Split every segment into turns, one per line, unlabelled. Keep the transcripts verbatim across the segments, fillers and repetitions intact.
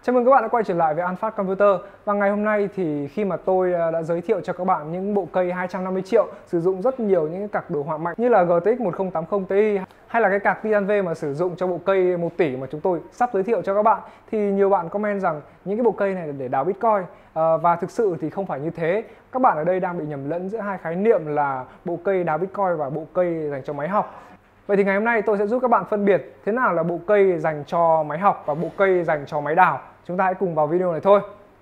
Chào mừng các bạn đã quay trở lại với An Phát Computer. Và ngày hôm nay thì khi mà tôi đã giới thiệu cho các bạn những bộ cây hai trăm năm mươi triệu sử dụng rất nhiều những cái card đồ họa mạnh như là G T X một không tám không Ti hay là cái card Titan V mà sử dụng cho bộ cây một tỷ mà chúng tôi sắp giới thiệu cho các bạn, thì nhiều bạn comment rằng những cái bộ cây này là để đào Bitcoin. À, và thực sự thì không phải như thế. Các bạn ở đây đang bị nhầm lẫn giữa hai khái niệm là bộ cây đào Bitcoin và bộ cây dành cho máy học. Vậy thì ngày hôm nay tôi sẽ giúp các bạn phân biệt thế nào là bộ cây dành cho máy học và bộ cây dành cho máy đào. Chúng ta hãy cùng vào video này thôi.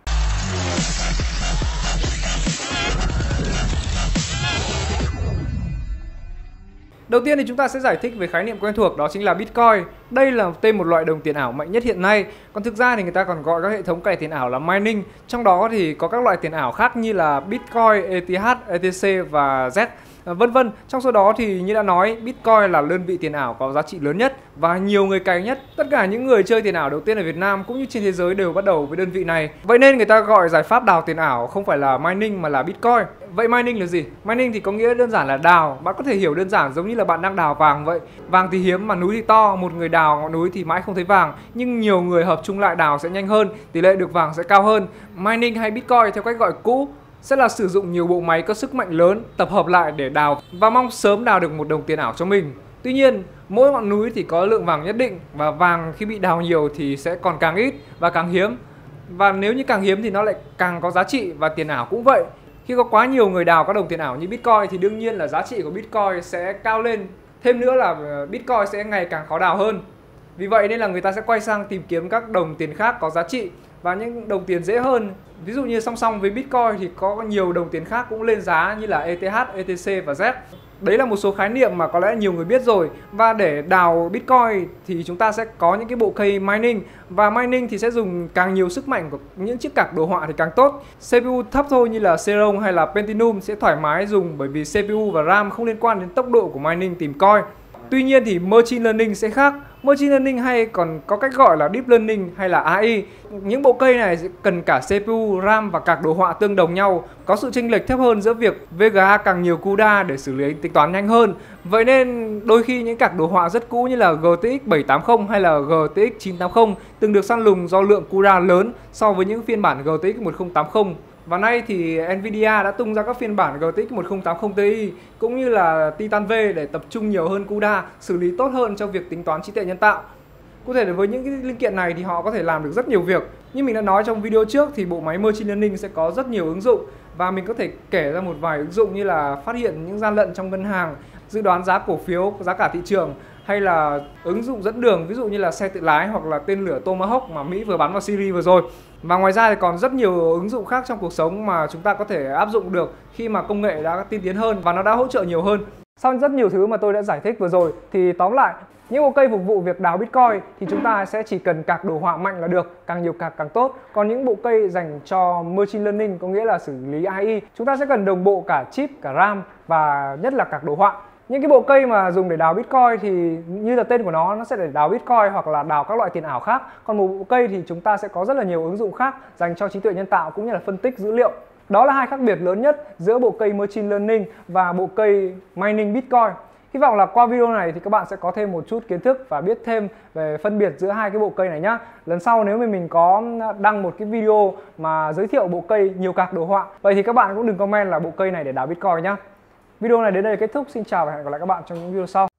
Đầu tiên thì chúng ta sẽ giải thích về khái niệm quen thuộc, đó chính là Bitcoin. Đây là tên một loại đồng tiền ảo mạnh nhất hiện nay. Còn thực ra thì người ta còn gọi các hệ thống cày tiền ảo là mining. Trong đó thì có các loại tiền ảo khác như là Bitcoin, E T H, E T C và Z, vân vân. Trong số đó thì như đã nói, Bitcoin là đơn vị tiền ảo có giá trị lớn nhất và nhiều người cày nhất. Tất cả những người chơi tiền ảo đầu tiên ở Việt Nam cũng như trên thế giới đều bắt đầu với đơn vị này. Vậy nên người ta gọi giải pháp đào tiền ảo không phải là mining mà là Bitcoin. Vậy mining là gì? Mining thì có nghĩa đơn giản là đào. Bạn có thể hiểu đơn giản giống như là bạn đang đào vàng vậy. Vàng thì hiếm mà núi thì to, một người đào ngọn núi thì mãi không thấy vàng, nhưng nhiều người hợp chung lại đào sẽ nhanh hơn, tỷ lệ được vàng sẽ cao hơn. Mining hay Bitcoin theo cách gọi cũ sẽ là sử dụng nhiều bộ máy có sức mạnh lớn tập hợp lại để đào và mong sớm đào được một đồng tiền ảo cho mình. Tuy nhiên, mỗi ngọn núi thì có lượng vàng nhất định và vàng khi bị đào nhiều thì sẽ còn càng ít và càng hiếm. Và nếu như càng hiếm thì nó lại càng có giá trị, và tiền ảo cũng vậy. Khi có quá nhiều người đào các đồng tiền ảo như Bitcoin thì đương nhiên là giá trị của Bitcoin sẽ cao lên. Thêm nữa là Bitcoin sẽ ngày càng khó đào hơn. Vì vậy nên là người ta sẽ quay sang tìm kiếm các đồng tiền khác có giá trị và những đồng tiền dễ hơn. Ví dụ như song song với Bitcoin thì có nhiều đồng tiền khác cũng lên giá như là E T H, E T C và Z. Đấy là một số khái niệm mà có lẽ nhiều người biết rồi. Và để đào Bitcoin thì chúng ta sẽ có những cái bộ cây mining. Và mining thì sẽ dùng càng nhiều sức mạnh của những chiếc card đồ họa thì càng tốt. C P U thấp thôi như là Celeron hay là Pentium sẽ thoải mái dùng, bởi vì C P U và RAM không liên quan đến tốc độ của mining tìm coin. Tuy nhiên thì Machine Learning sẽ khác. Machine Learning hay còn có cách gọi là Deep Learning hay là A I. Những bộ cây này sẽ cần cả C P U, RAM và card đồ họa tương đồng nhau. Có sự chênh lệch thấp hơn giữa việc V G A càng nhiều CUDA để xử lý tính toán nhanh hơn. Vậy nên đôi khi những card đồ họa rất cũ như là G T X bảy tám không hay là G T X chín tám không từng được săn lùng do lượng CUDA lớn so với những phiên bản G T X một không tám không. Và nay thì Nvidia đã tung ra các phiên bản G T X một không tám không Ti cũng như là Titan V để tập trung nhiều hơn CUDA, xử lý tốt hơn cho việc tính toán trí tuệ nhân tạo. Cụ thể với những cái linh kiện này thì họ có thể làm được rất nhiều việc. Như mình đã nói trong video trước thì bộ máy Machine Learning sẽ có rất nhiều ứng dụng, và mình có thể kể ra một vài ứng dụng như là phát hiện những gian lận trong ngân hàng, dự đoán giá cổ phiếu, giá cả thị trường, hay là ứng dụng dẫn đường ví dụ như là xe tự lái hoặc là tên lửa Tomahawk mà Mỹ vừa bắn vào Syria vừa rồi. Và ngoài ra thì còn rất nhiều ứng dụng khác trong cuộc sống mà chúng ta có thể áp dụng được khi mà công nghệ đã tiên tiến hơn và nó đã hỗ trợ nhiều hơn. Sau rất nhiều thứ mà tôi đã giải thích vừa rồi thì tóm lại, những bộ cây phục vụ việc đào Bitcoin thì chúng ta sẽ chỉ cần card đồ họa mạnh là được, càng nhiều card càng tốt. Còn những bộ cây dành cho Machine Learning, có nghĩa là xử lý A I, chúng ta sẽ cần đồng bộ cả chip, cả RAM và nhất là card đồ họa. Những cái bộ cây mà dùng để đào Bitcoin thì như là tên của nó, nó sẽ để đào Bitcoin hoặc là đào các loại tiền ảo khác. Còn một bộ cây thì chúng ta sẽ có rất là nhiều ứng dụng khác dành cho trí tuệ nhân tạo cũng như là phân tích dữ liệu. Đó là hai khác biệt lớn nhất giữa bộ cây Machine Learning và bộ cây Mining Bitcoin. Hy vọng là qua video này thì các bạn sẽ có thêm một chút kiến thức và biết thêm về phân biệt giữa hai cái bộ cây này nhá. Lần sau nếu mà mình có đăng một cái video mà giới thiệu bộ cây nhiều card đồ họa, vậy thì các bạn cũng đừng comment là bộ cây này để đào Bitcoin nhá. Video này đến đây là kết thúc. Xin chào và hẹn gặp lại các bạn trong những video sau.